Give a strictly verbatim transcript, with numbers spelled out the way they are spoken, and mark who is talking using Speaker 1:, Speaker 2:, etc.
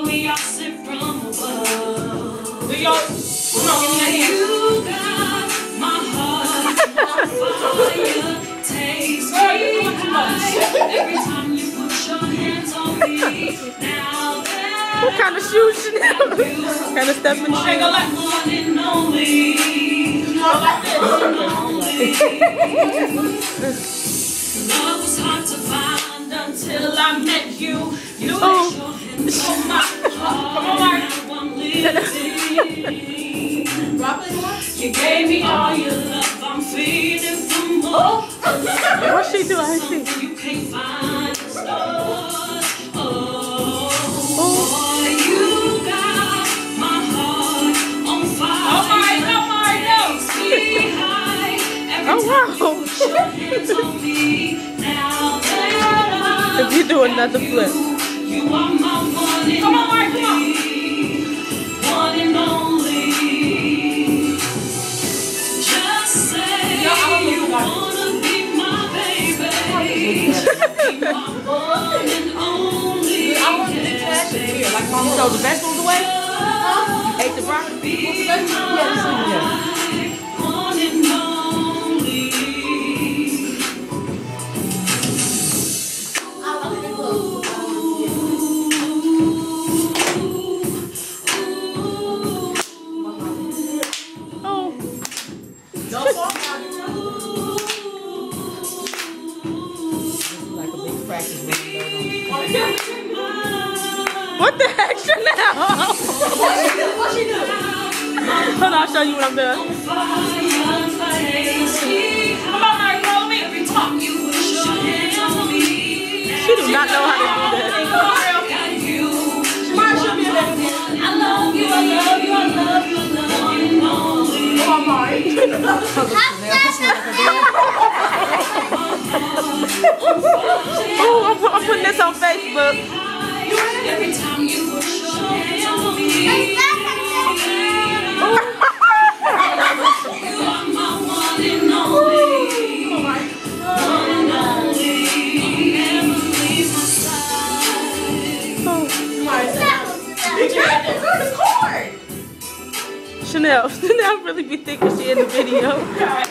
Speaker 1: we all sit from above.
Speaker 2: Do y'all? Come on, give me that hand.
Speaker 1: You got my heart on fire. Takes me high every time you put your hands on me. Now that
Speaker 3: What kind of shoes Chanel? What kind of stuff in
Speaker 1: I
Speaker 3: shoes?
Speaker 1: go like one and only. Love was hard to find until I met you. You
Speaker 3: Oh.
Speaker 1: laid your hands on my heart. Now I'm living. You gave me all your love. I'm feeling for more.
Speaker 3: What she do? I see.
Speaker 1: Something you can't find in stores. Oh, you got my heart on fire.
Speaker 2: Oh my, oh my, no.
Speaker 1: Takes me high every
Speaker 3: Oh,
Speaker 1: time
Speaker 3: wow.
Speaker 1: you put your hands on me. Now that I
Speaker 3: If you do another flip.
Speaker 1: you are my one and
Speaker 2: Come on, Mark, come on.
Speaker 1: one and only. Just say
Speaker 2: Yo, I don't know
Speaker 1: you
Speaker 2: who got it.
Speaker 1: wanna be my baby. Be my one and only.
Speaker 2: I want to detach it here. Like, mom, throw the vegetables away? Huh? You ate the broccoli?
Speaker 1: Be
Speaker 2: Yeah, this one, yeah.
Speaker 1: my one and only.
Speaker 3: Oh.
Speaker 2: Don't fall down. This is like a big practice room.
Speaker 3: What the heck, Chanel?
Speaker 2: What she do? What she do?
Speaker 3: Hold on, I'll show you what I'm doing.
Speaker 2: Come on, Mark, follow me.
Speaker 1: Every time you put your hands on me.
Speaker 3: She do not know how to do that.
Speaker 2: Mark should be in there.
Speaker 1: I love you, I love you, I love you, I love you, only.
Speaker 2: Come on, Mark.
Speaker 3: Oh, I'm, I'm putting this on Facebook.
Speaker 1: Every time you put your hands on me. You are my one and only. One and only. Never leave my side.
Speaker 2: Be careful. Where's the cord?
Speaker 3: Chanel, Chanel really be thinking she in the video.